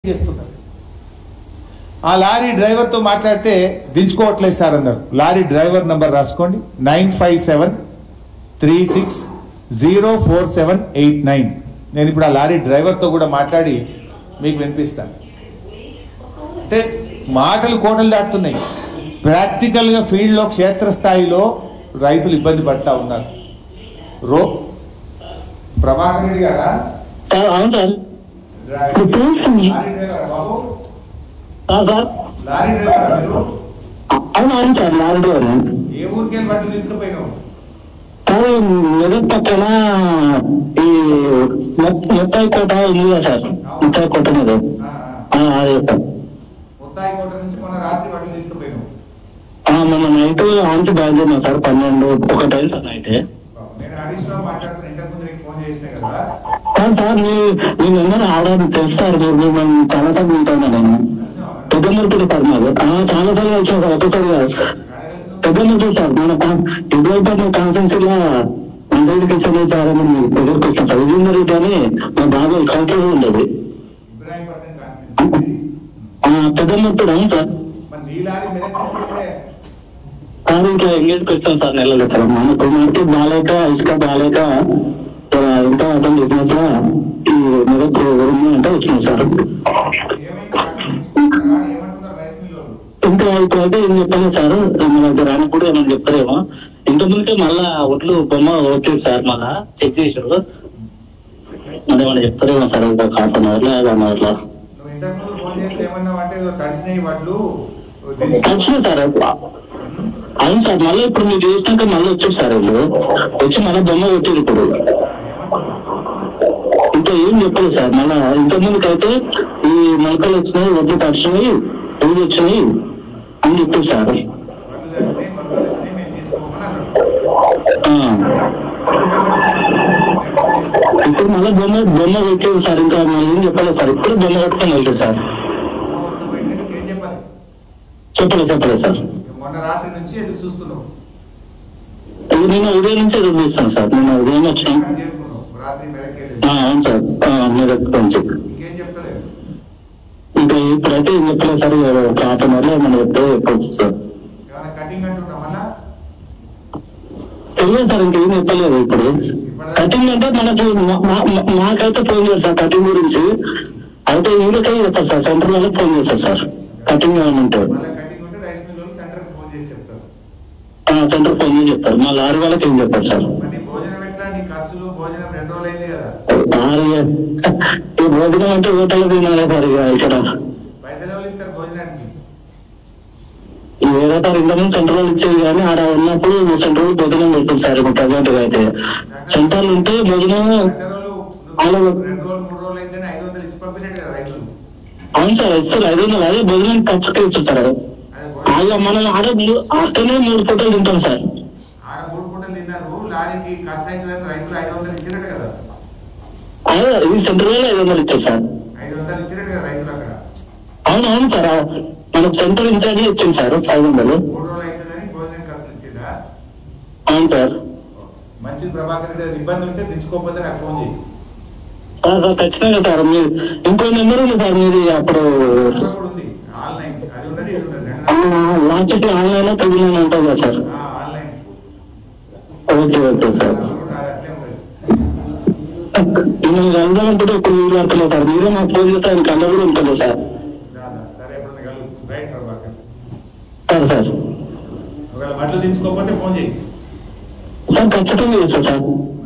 చేస్తున్నారు. ఆ lorry driver తో మాట్లాడితే దించుకోవట్లేదు సార్ అన్నారు. లారీ డ్రైవర్ నంబర్ రాసుకోండి 9573604789. నేను ఇప్పుడు ఆ లారీ డ్రైవర్ తో కూడా మాట్లాడి మీకు వినిపిస్తాను. అంటే మాటలు కోటలు దాటుతున్నాయి. ప్రాక్టికల్ గా ఫీల్డ్ లో క్షేత్రస్థాయిలో రైతులు ఇబ్బంది పడతా ఉన్నారు. ప్రభాకర్ రెడ్డి గారా? అవును సార్. లారీ డ్రైవర్ బాబు? సార్ లారీ డ్రైవర్ మీరు? అవును సార్, లారీ డ్రైవర్. ఏ ఊరికి వెళ్ళి బట్టలు తీసుకుపోయినావు? మెదక్ పక్కన ఈ ముత్తాయి కోట ఉంది కదా సార్, ముత్తాయి కోట మీద అదే సార్. ముత్తాయి కోట నుంచి మన రాత్రి బట్టలు తీసుకుపోయినావు? మొన్న నైట్ ఆన్సి బయలుదేరినాం సార్, 12-1 అయింది సార్ నైట్. నేను హరీష్ రావు మాట్లాడుతున్నా, ఇంతకు ముందు నీకు ఫోన్ చేసినా కదా సార్. నేను అందరూ ఆడాలి తెలుసు సార్, మేము చాలా సార్లు ఉంటాను. నేను పెద్దమూర్పుడు సార్ మాది, చాలా సార్లు వచ్చాను సార్. ఒకసారి పెద్దమూర్పుడు సార్, మన ఎదురైతే కాన్సెన్సీలో మంచి చాలా మంది ఎదురుకు వచ్చాం సార్. విజేందర్ రెడ్డి అని మా బాబు కౌన్సిలర్ ఉండేది పెద్దమూర్పుడు. అవును సార్. కానీ ఇంకా ఎంగేజ్కి వచ్చాం సార్ నెలలు సార్. మనకు మనకి బాలేక ఇసుక బాలేక ఇంకా అటెండ్ చేసిన ఈ మెదక్ అంటే వచ్చినాం సార్. ఇంకా ఇప్పుడైతే ఏం చెప్పాలి సార్, మన రానికి కూడా ఏమన్నా చెప్తారేమో. ఇంతకుముందుకే మళ్ళా ఒట్లు బొమ్మ ఓట్లేదు సార్, మళ్ళా చెక్ చేసారు. మరి ఏమన్నా చెప్తారేమో సార్, ఇంకా 1/2 hour అట్లా. వచ్చినాయి సార్. అవును సార్, మళ్ళీ ఇప్పుడు మీరు చేసినాక మళ్ళీ వచ్చారు సార్. వీళ్ళు వచ్చి మళ్ళీ బొమ్మ కొట్టారు. ఇప్పుడు ఇంకా ఏం చెప్పలేదు సార్. మళ్ళా ఇంతకుముందుకు అయితే ఈ మొలకలు వచ్చినాయి, వడ్లు తడిచినాయి, పూలు వచ్చినాయి అని చెప్పారు సార్. ఇప్పుడు మళ్ళీ బొమ్మ కొట్టలేదు సార్. ఇంకా ఏం చెప్పలేదు సార్. ఇప్పుడు బొమ్మ కొట్టుకొని వెళ్తారు సార్. చెప్పలేదు సార్. నిన్న ఉదయం నుంచి ఎదురు చూస్తాను సార్. నిన్న ఉదయం వచ్చినాం. అవును సార్, మెదక్ నుంచి. ఇంకా ఇప్పుడైతే ఏం చెప్పలేదు సార్. 1/2 hour మనం ఎప్పుడో చెప్పవచ్చు సార్. తెలియదు సార్, ఇంకేం చెప్పలేదు. ఇప్పుడు కటింగ్ అంటే మనకి మాకైతే ఫోన్ చేస్తారు కటింగ్ గురించి. అయితే వీళ్ళకే చేస్తారు సార్, సెంటర్ లోనే ఫోన్ చేస్తారు సార్. కటింగ్ ఏమంటే సెంటర్ ఫోన్ చేసి చెప్తారు. మా లారీ వాళ్ళకి ఏం చెప్పారు సార్. ఈ భోజనం అంటే హోటల్ తినాలి సార్. ఇక ఇక్కడ వేరే సార్ ఇంతకుముందు సెంట్రల్ ఇచ్చేది, కానీ ఆడ ఉన్నప్పుడు సెంట్రల్ భోజనం పెడుతుంది సార్. ఇప్పుడు ప్రజెంట్ గా అయితే సెంట్రల్ ఉంటే భోజనం అవును సార్ ఇస్తారు. 500 అదే భోజనం ఖర్చుకి ఇస్తారు సార్. అలా మనం ఆడ అక్కడనే 3 పూటలు తింటాం సార్. అదే ఈ సెంట్రల్ 500 ఇచ్చారు సార్. అవును సార్, మనకు సెంటర్ ఇన్ఛార్జ్ ఇచ్చింది సార్ 500. అవును సార్. ఖచ్చితంగా సార్. మీరు ఇంకో నెంబర్ ఉంది సార్ మీది. అప్పుడు లాస్ట్ ఆన్లైన్ లో 39 ఉంటుంది కదా సార్. Okay sir. మీరు అందరంటే ఇప్పుడు వీలు అంటున్నారు సార్. మీరే మాకు ఫోన్ చేస్తే ఆయన కళ్ళ కూడా ఉంటుంది సార్. సార్ సార్ ఖచ్చితంగా చేస్తా సార్.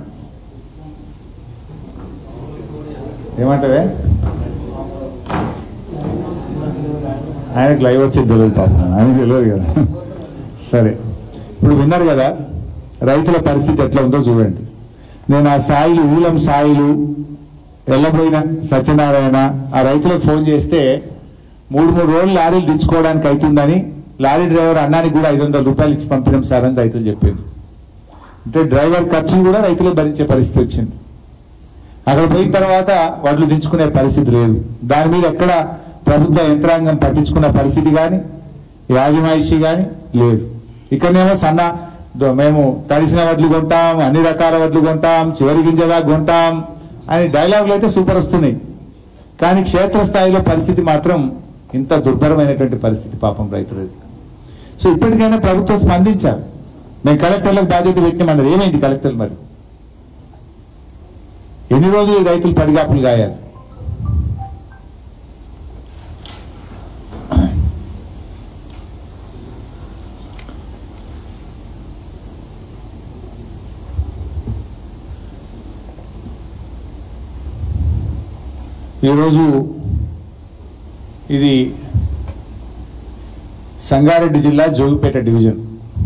ఏమంటావే? ఆయనకు లైవ్ వచ్చేది తెలియదు పాపం, ఆయనకు తెలియదు కదా. సరే, ఇప్పుడు విన్నారు కదా రైతుల పరిస్థితి ఎట్లా ఉందో చూడండి. నేను ఆ సాయిలు ఊలం సాయిలు వెళ్ళబోయిన సత్యనారాయణ ఆ రైతులకు ఫోన్ చేస్తే 3 రోజులు లారీలు దించుకోవడానికి అవుతుందని లారీ డ్రైవర్ అన్నానికి కూడా 500 రూపాయలు ఇచ్చి పంపినాం సార్ అని రైతులు చెప్పారు. అంటే డ్రైవర్ ఖర్చును కూడా రైతులే భరించే పరిస్థితి వచ్చింది. అక్కడ పోయిన తర్వాత వడ్లు దించుకునే పరిస్థితి లేదు. దాని మీద ఎక్కడ ప్రభుత్వ యంత్రాంగం పట్టించుకున్న పరిస్థితి కానీ యాజమాయిషి కానీ లేదు. ఇక్కడనేమో మేము తడిసిన వడ్లు కొంటాం, అన్ని రకాల వడ్లు కొంటాం, చివరి గింజలా కొంటాం అని డైలాగులు అయితే సూపర్ వస్తున్నాయి. కానీ క్షేత్రస్థాయిలో పరిస్థితి మాత్రం ఇంత దుర్భరమైనటువంటి పరిస్థితి పాపం రైతులది. సో ఇప్పటికైనా ప్రభుత్వం స్పందించాలి. మేము కలెక్టర్లకు బాధ్యత పెట్టినామన్నారు. ఏమైంది కలెక్టర్లు? మరి ఎన్ని రోజులు ఈ రైతులు పడిగాపులు గాయాలి? ఈరోజు ఇది సంగారెడ్డి జిల్లా జోగిపేట డివిజన్.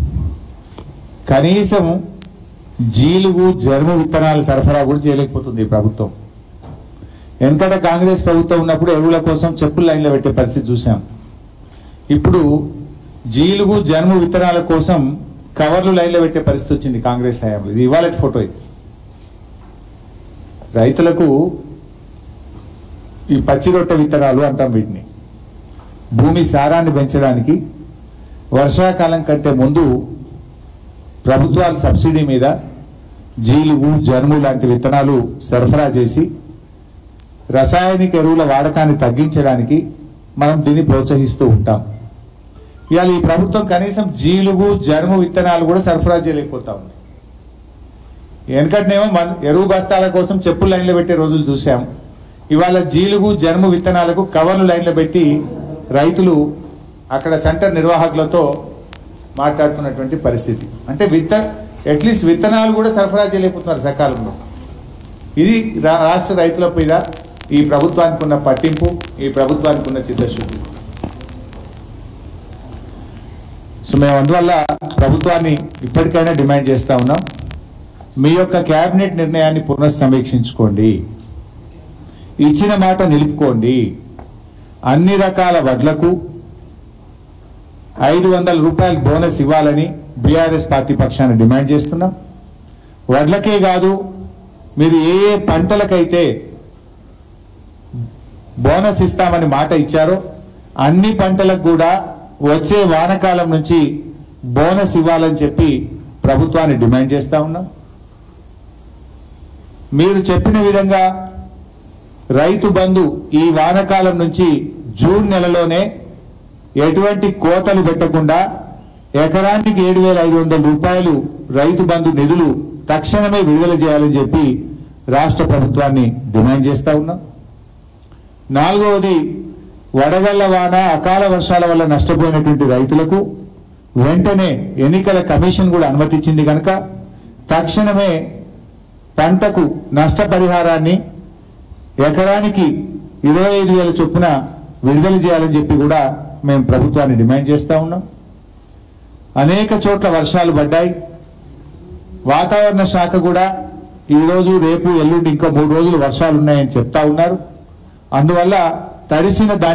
కనీసం జీలుగు జర్మ విత్తనాలు సరఫరా కూడా చేయలేకపోతుంది ఈ ప్రభుత్వం. వెనకట కాంగ్రెస్ ప్రభుత్వం ఉన్నప్పుడు ఎరువుల కోసం చెప్పులు లైన్లో పెట్టే పరిస్థితి చూసాం. ఇప్పుడు జీలుగు జర్మ విత్తనాల కోసం కవర్లు లైన్లో పెట్టే పరిస్థితి వచ్చింది కాంగ్రెస్ హయాంలో. ఇది ఇవాళ ఫోటో. ఇది రైతులకు ఈ పచ్చి రొట్టె విత్తనాలు అంటాం వీటిని. భూమి సారాన్ని పెంచడానికి వర్షాకాలం కంటే ముందు ప్రభుత్వాలు సబ్సిడీ మీద జీలుగు జర్ము లాంటి విత్తనాలు సరఫరా చేసి రసాయనిక ఎరువుల వాడకాన్ని తగ్గించడానికి మనం దీన్ని ప్రోత్సహిస్తూ ఉంటాం. ఇవాళ ఈ ప్రభుత్వం కనీసం జీలుగు జర్ము విత్తనాలు కూడా సరఫరా చేయలేకపోతా ఉంది. వెనకటనేమో ఎరువు బస్తాల కోసం చెప్పులు లైన్లో పెట్టే రోజులు చూసాం. ఇవాళ జీలుగు జర్ము విత్తనాలకు కవర్లు లైన్లో పెట్టి రైతులు అక్కడ సెంటర్ నిర్వాహకులతో మాట్లాడుతున్నటువంటి పరిస్థితి. అంటే అట్లీస్ట్ విత్తనాలు కూడా సరఫరా చేయలేకపోతున్నారు సకాలంలో. ఇది రాష్ట్ర రైతుల మీద ఈ ప్రభుత్వానికి ఉన్న పట్టింపు, ఈ ప్రభుత్వానికి ఉన్న చిత్తశుద్ధి. సో మేము అందువల్ల ప్రభుత్వాన్ని ఇప్పటికైనా డిమాండ్ చేస్తా ఉన్నాం, మీ యొక్క కేబినెట్ నిర్ణయాన్ని పునఃసమీక్షించుకోండి, ఇచ్చిన మాట నిలుపుకోండి. అన్ని రకాల వడ్లకు 500 రూపాయలు బోనస్ ఇవ్వాలని బీఆర్ఎస్ పార్టీ పక్షాన డిమాండ్ చేస్తున్నాం. వడ్లకే కాదు, మీరు ఏ ఏ పంటలకైతే బోనస్ ఇస్తామని మాట ఇచ్చారో అన్ని పంటలకు కూడా వచ్చే వానాకాలం నుంచి బోనస్ ఇవ్వాలని చెప్పి ప్రభుత్వాన్ని డిమాండ్ చేస్తా ఉన్నాం. మీరు చెప్పిన విధంగా రైతు బంధు ఈ వానాకాలం నుంచి జూన్ నెలలోనే ఎటువంటి కోతలు పెట్టకుండా ఎకరానికి 7,500 రూపాయలు రైతు బంధు నిధులు తక్షణమే విడుదల చేయాలని చెప్పి రాష్ట్ర ప్రభుత్వాన్ని డిమాండ్ చేస్తా ఉన్నాం. నాలుగవది, వడగళ్ల వాన అకాల వర్షాల వల్ల నష్టపోయినటువంటి రైతులకు వెంటనే ఎన్నికల కమిషన్ కూడా అనుమతించింది కనుక తక్షణమే పంటకు నష్టపరిహారాన్ని ఎకరానికి 25,000 చొప్పున విడుదల చేయాలని చెప్పి కూడా మేము ప్రభుత్వాన్ని డిమాండ్ చేస్తా ఉన్నాం. అనేక చోట్ల వర్షాలు పడ్డాయి. వాతావరణ శాఖ కూడా ఈరోజు రేపు ఎల్లుండి ఇంకా 3 రోజులు వర్షాలు ఉన్నాయని చెప్తా ఉన్నారు. అందువల్ల తడిసిన